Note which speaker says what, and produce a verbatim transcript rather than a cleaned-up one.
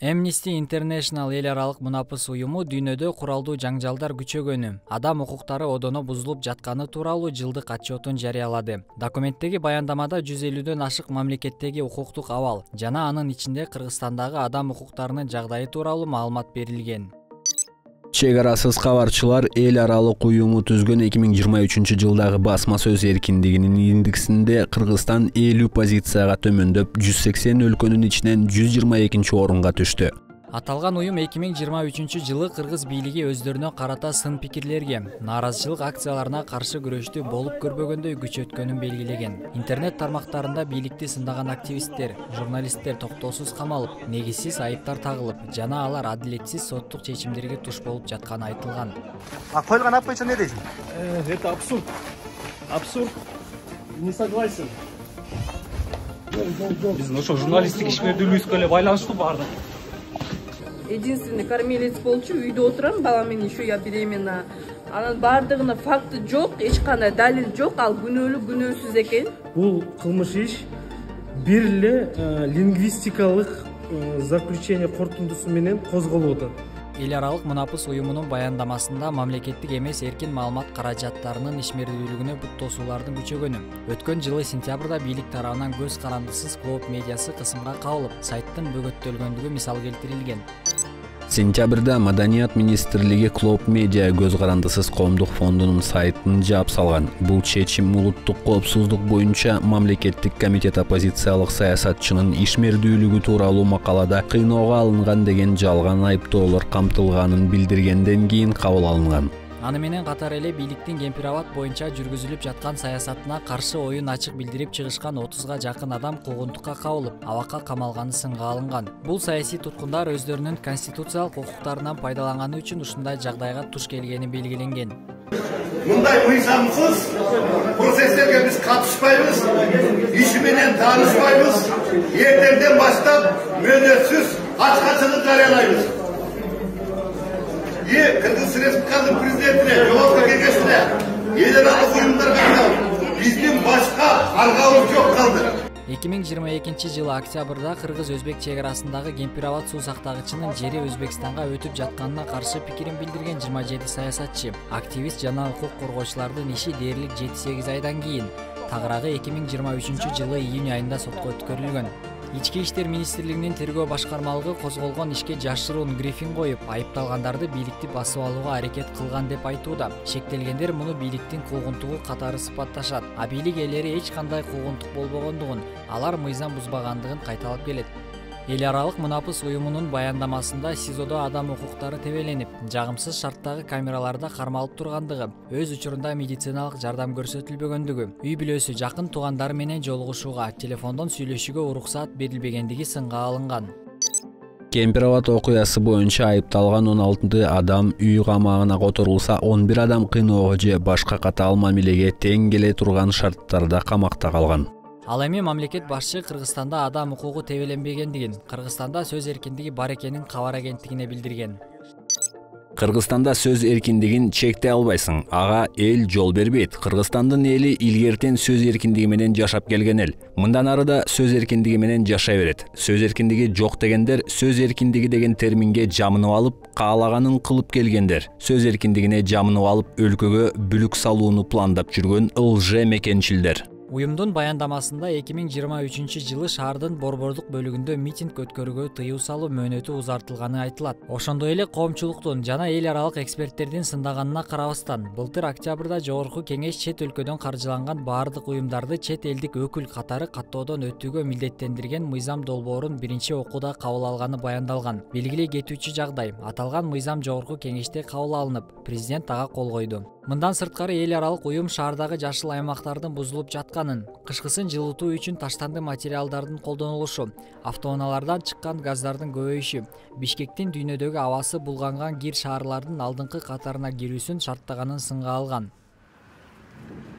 Speaker 1: Amnesty International эл аралык мунапыс уюму дүйнөдө куралдуу жаңжалдар күчөгөнү, адам укуктары одоно бузулуп жатканы тууралуу жылдык отчетун жарыялады. Документтеги баяндамада жүз элүүдөн ашык мамлекеттеги укуктук абал жана анын ичинде Кыргызстандагы адам укуктарынын жагдайы тууралуу маалымат берилген.
Speaker 2: Чек арасыз кабарчылар эл аралык уюму түзгөн эки миң жыйырма үчүнчү жылдагы басма сөз эркиндигинин индексинде Кыргызстан элүү позицияга төмөндөп жүз сексен өлкөнүн ичинен жүз жыйырма экинчи орунга түштү.
Speaker 1: Аталган уюм эки миң жыйырма үчүнчү жылы кыргыз бийлиги өздөрүнө карата сын пикирлерге, нааразычылык акцияларына каршы күрөштү болуп көрбөгөндөй күчөткөнүн белгилеген. Интернет тармактарында бийликти сындаган активисттер, журналисттер токтоосуз камалып, негизсиз айыптар тагылып, жана алар адилетсиз соттук чечимдерге туш болуп жатканы айтылган.
Speaker 3: А коюлган ат боюнча эмне дейсиң?
Speaker 4: Это абсурд. Абсурд. Не согласен. Биздин ошо журналисттик ишмердүүлүгүбүзгө эле байланыштуу баардык.
Speaker 5: Единственный кормилец болчу, үйдө отурам, балам менен еще я беременна. Анын бардыгына факты жок, эч кандай далил жок, ал күнөөлүү күнөөсүз экен.
Speaker 4: Бул кылмыш иш бир эле лингвистикалык заключение корутундусу менен козголуп атат.
Speaker 1: Эл аралык мунапыс уюмунун баяндамасында мамлекеттик эмес эркин маалымат каражаттарынын ишмердүүлүгүнө бут тосуулардын күчөгөнү, өткөн жылы сентябрда бийлик тарабынан көз карандысыз клоп медиасы кысымга кабылып, сайттын бөгөттөлгөндүгү мисал келтирилген.
Speaker 2: Сентябрда Маданият министрлиги Клоп Медиа көз карандысыз коомдук фондунун сайтын жаап салган. Бул чечим улуттук коопсуздук боюнча мамлекеттик комитет оппозициялык саясатчынын ишмердүүлүгү тууралуу макалада кыйноого алынган деген жалган айыптоолор камтылганын билдиргенден кийин кабыл алынган.
Speaker 1: Аны менен катар эле бийликтин Кемпир-Абад боюнча жүргүзүлүп жаткан саясатына каршы оюн ачык билдирип чыгышкан отузга жакын адам куугунтукка кабылып, абакка камалганы сынга алынган. Бул саясий туткундар өздөрүнүн конституциялык укуктарынан пайдаланганы үчүн ушундай жагдайга туш келгени белгиленген.
Speaker 6: Мындай мыйзамсыз процесстерге биз катышпайбыз, иши менен таанышпайбыз. Эртеңден баштап мөөнөтсүз ачкачылык жарыялайбыз. Кыргыз Республикасынын президентине, жогорку кеңешине, эл аралык уюмдарга биздин башка аргабыз жок калды.
Speaker 1: эки миң жыйырма экинчи жылы октябрда кыргыз-өзбек чек арасындагы Кемпир-Абад суу сактагычынын жери Өзбекстанга өтүп жатканына каршы пикирин билдирген жыйырма жети саясатчы, активист жана укук коргоочулардын иши дээрлик жети сегиз айдан кийин, тагыраагы эки миң жыйырма үчүнчү жылы июнь айында сотко өткөрүлгөн. Ички иштер министрлигинин тергөө башкармалыгы козголгон ишке жашыруун грифин коюп, айыпталгандарды бийликти басып алууга аракет кылган деп айтууда. Шектелгендер муну бийликтин куугунтугу катары сыпатташат, а бийлик ээлери эч кандай куугунтук болбогондугун, алар мыйзам бузбагандыгын кайталап келет. Эл аралык мунапыс уюмунун баяндамасында СИЗОдо адам укуктары тебеленип, жагымсыз шарттагы камераларда кармалып тургандыгы, өз учурунда медициналык жардам көрсөтүлбөгөндүгү, үй бүлөсү, жакын туугандары менен жолугушууга, телефондон сүйлөшүүгө уруксаат берилбегендиги сынга алынган.
Speaker 2: Кемпир-Абад окуясы боюнча айыпталган он алты адам үй камагына которулса, он бир адам кыйноого же башка катаал мамилеге тең келе турган шарттарда камакта калган.
Speaker 1: Ал эми мамлекет башчы Кыргызстанда адам укугу тебеленбегендигин, Кыргызстанда сөз эркиндиги бар экенин кабар агенттигине билдирген.
Speaker 2: Кыргызстанда сөз эркиндигин чектей албайсың. Ага эл жол бербейт. Кыргызстандын эли илгертен сөз эркиндиги менен жашап келген эл. Мындан ары да сөз эркиндиги менен жашай берет. Сөз эркиндиги жок дегендер сөз эркиндиги деген терминге жамынып алып, каалаганын кылып келгендер. Сөз эркиндигине жамынып алып, өлкөгө бүлүк салууну пландап жүргөн ылже мекенчилдер.
Speaker 1: Уюмдун баяндамасында эки миң жыйырма үчүнчү жылы шаардын борбордук бөлүгүндө митинг өткөрүүгө тыюу салуу мөөнөтү узартылганы айтылат. Ошондой эле коомчулуктун жана эл аралык эксперттердин сындаганына карабастан, былтыр октябрда жогорку кеңеш чет өлкөдөн каржыланган баардык уюмдарды чет элдик өкүл катары каттоодон өтүүгө милдеттендирген мыйзам долбоорун биринчи окууда кабыл алганы баяндалган. Белгилей кетүүчү жагдай, аталган мыйзам жогорку кеңеште кабыл алынып, президент ага кол койду. Мындан сырткары эл аралык уюм шаардагы жашыл аймактардын бузулуп жатканын, кышкысын жылытуу үчүн таштанды материалдардын колдонулушу, автоунаалардан чыккан газдардын көбөйүшү, Бишкектин дүйнөдөгү абасы булганган кир шаарлардын алдыңкы катарына кирүүсүн шарттаганын сынга алган.